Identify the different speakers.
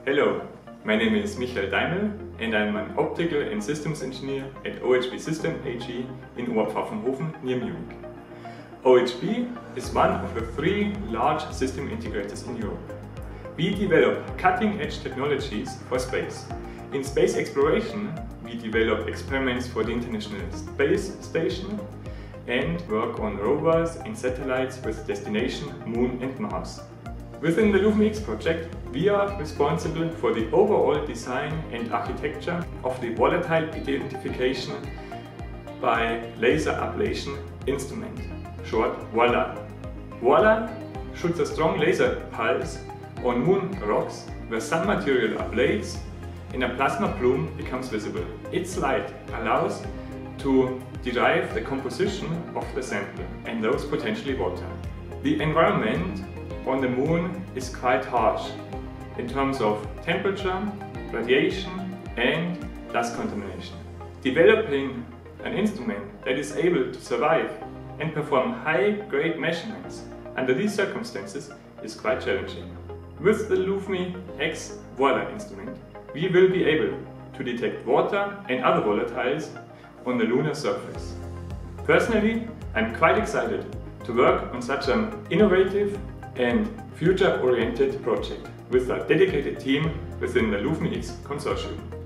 Speaker 1: Hello, my name is Michael Deiml and I'm an optical and systems engineer at OHB System AG in Oberpfaffenhofen near Munich. OHB is one of the 3 large system integrators in Europe. We develop cutting-edge technologies for space. In space exploration, we develop experiments for the International Space Station and work on rovers and satellites with destination Moon and Mars. Within the LUVMI-X project, we are responsible for the overall design and architecture of the volatile identification by laser ablation instrument, short VOILA. VOILA shoots a strong laser pulse on moon rocks where some material ablates and a plasma plume becomes visible. Its light allows to derive the composition of the sample and those potentially water. The environment on the moon is quite harsh in terms of temperature, radiation and dust contamination. Developing an instrument that is able to survive and perform high-grade measurements under these circumstances is quite challenging. With the LUVMI-X VOILA instrument, we will be able to detect water and other volatiles on the lunar surface. Personally, I'm quite excited to work on such an innovative and future-oriented project with a dedicated team within the LUVMI-X consortium.